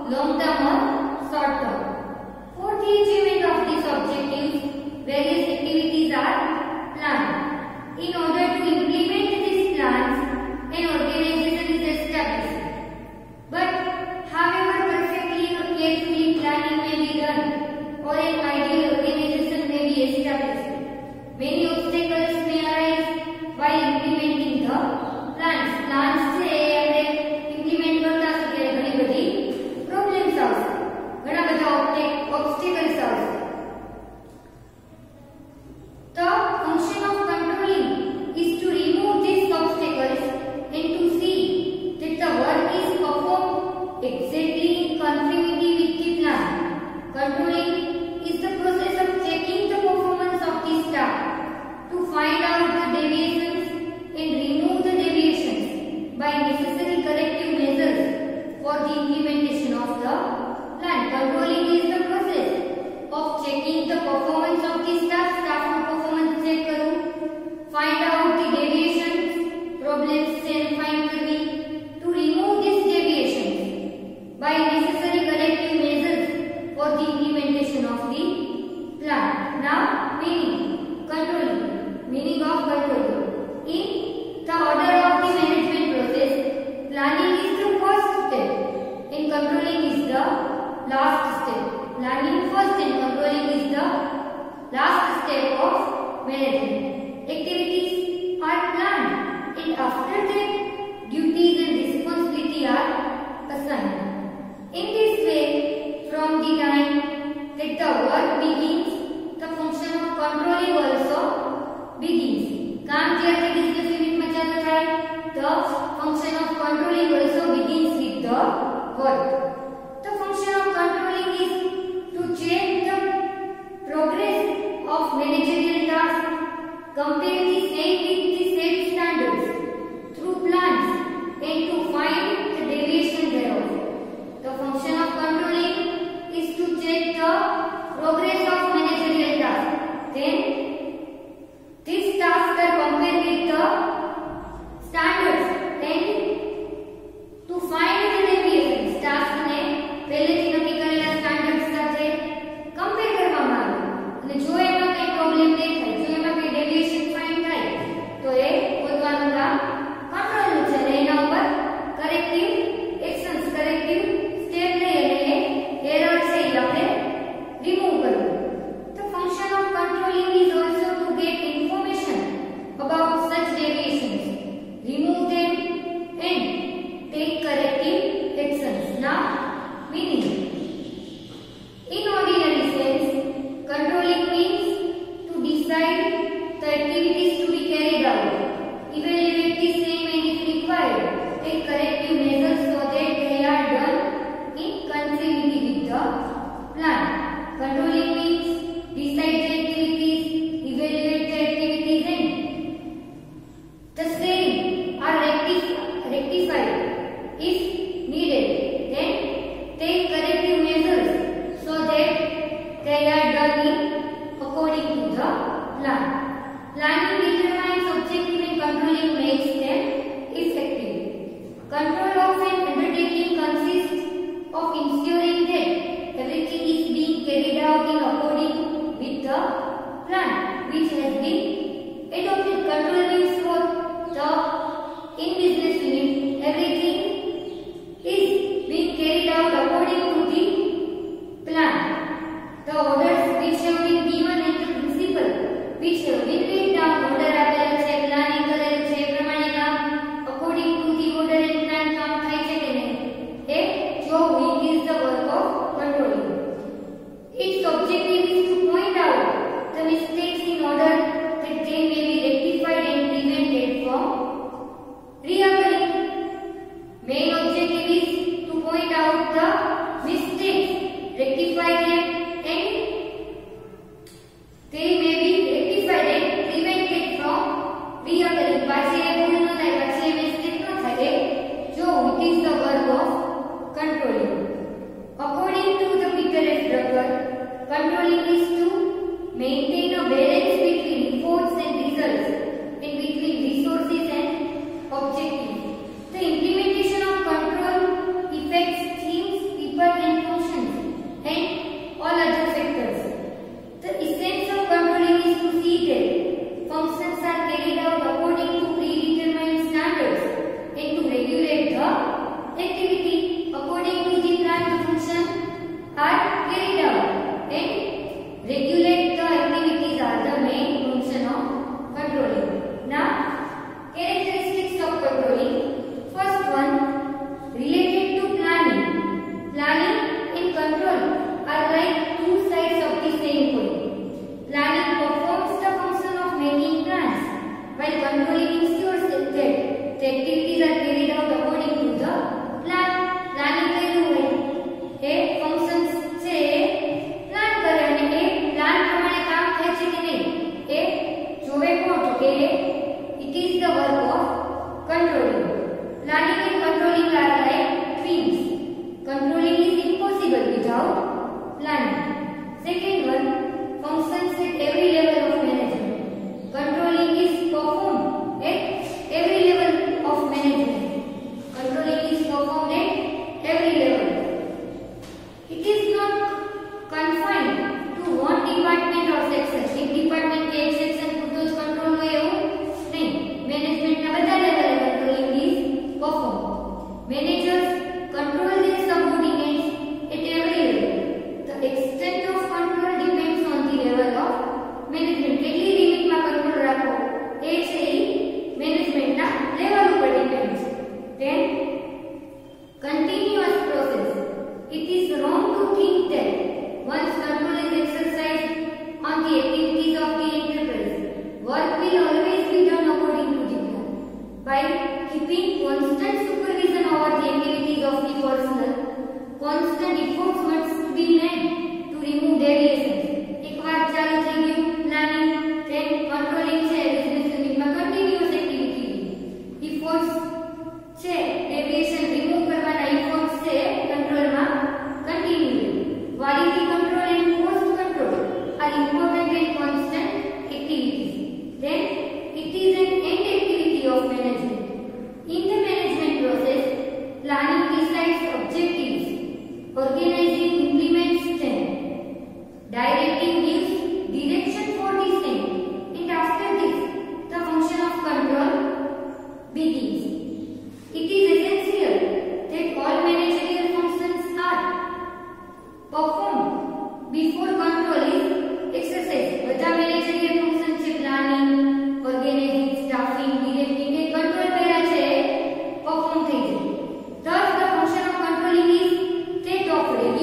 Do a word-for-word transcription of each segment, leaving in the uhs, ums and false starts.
long term or short term. For the achievement of these objectives, various activities are planned. In order to implement these plans, an organization is established. But however perfectly or carefully planning may be done, or an ideal organization may be established, many obstacles may arise while implementing the plans. Plans से આપણે implement કરતા છે ત્યારે ઘણી બધી problems આવશે, ઘણા બધા obstacles આવશે. The function of controlling is to remove these obstacles and to see that the work is performed exactly in conformity with the plan. Controlling is the process of checking the performance of the staff to find out the deviations and remove the deviations by necessary corrective measures for the implementation of the plan. Controlling is the process of checking the performance of the staff. Staff no performance check કરવું, find out the deviations, problems and find કરવી, to remove these deviations by necessary corrective measures for the implementation of the plan. Now, meaning controlling. Meaning of controlling. In the order of the management process, planning is the first step and controlling is the last step. Planning first and controlling is the last step of management. Activities are planned and after that duties and responsibility are assigned. In this way, from the time that the work begins, the function of controlling also begins. काम જ્યારે business unit માં ચાલુ થાય, the function of controlling also begins with the work. The function of controlling is to check the progress of managerial tasks, compare the same with the set standards through plans and to find the deviation thereof. The function of controlling is to check the progress of managerial tasks. Then these tasks are compared with the standards and to find the deviations. Tasks planning. Second one, functions at every level of management. Controlling is performed at every level of management. Controlling is performed at every level. It is not confined to one department or section. एक department के एक section पूरतो ज control હોય એવું નહીં. Management ના બધા level controlling is performed. Managers control their subordinates at every level. The extent of control depends on the level of management. કેટલી લિમિટ માં કંટ્રોલ રાખો એ છે મેનેજમેન્ટ ના લેવલ ઉપર ડિપેન્ડ છે. Then continuous process. It is wrong to think that once control is exercised on the activities of the enterprise, work will always be done according to the plan. By keeping constant supervision over the activities of the personnel, constant efforts must be made to remove deviations. एक बार चालू થઈ ગયું planning, then controlling છે business યુનિટમાં continuous activity. efforts છે deviation remove કરવાના efforts છે કંટ્રોલમાં continue. Quality control and cost control are important and constant activities. Then it is an end activity of management. In the management process, planning decides objectives, organizing implements them, directing gives direction for the same, and after this, the function of control begins. It is essential that all managerial functions are performed before control is exercised. બધા managerial function છે planning, organizing, staffing, directing એ control કર્યા છે perform થઈ જાય. Thus the function of controlling is that of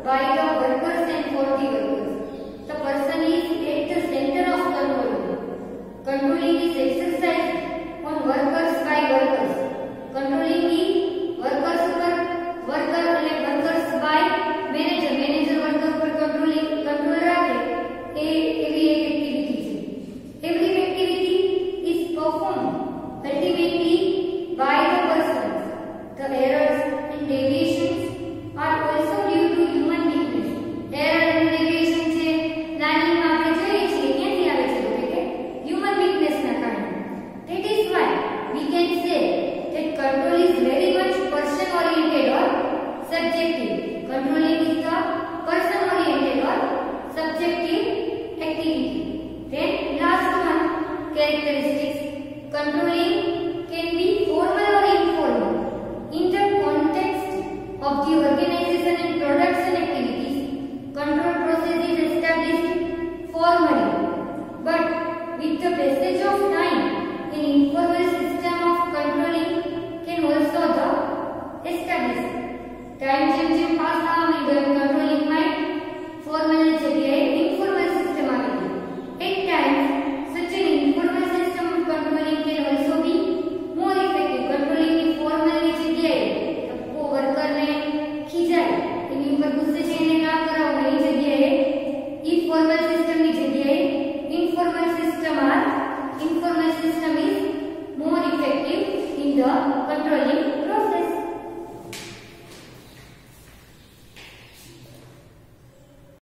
by the workers and for the workers. The person is at the center of controlling. Controlling is exercised on workers by workers. Controlling the workers पर worker એટલે workers by manager. Manager worker पर controlling control રાખે એ એવી એક activity છે. Every activity is performed ultimately by the persons. The errors and deviations are also due to human weakness. Error and deviation છે પ્લાનિંગમાં આપણે જોઈએ છીએ ક્યાંથી આવે છે તો કે human weakness ના કારણે. That is why we can say that control is very much person oriented or subjective. Controlling is the person oriented or subjective activity. Then last one, characteristics. Controlling can be formal or informal. In the context of the organization and production activities, control process is established formally. But with the passage of time, an informal system of controlling can also be established. Time જેમ જેમ pass થવાની ગયો controlling માં formal ની જગ્યાએ informal system આવી ગઈ. At times, such an informal system of controlling can also be more effective. Controlling ની formal ની જગ્યાએ તો વર્કર ને ખીજાય એની ઉપર ગુસ્સે થઈને કામ કરાવવું એની જગ્યાએ informal system ની જગ્યાએ informal system આ informal system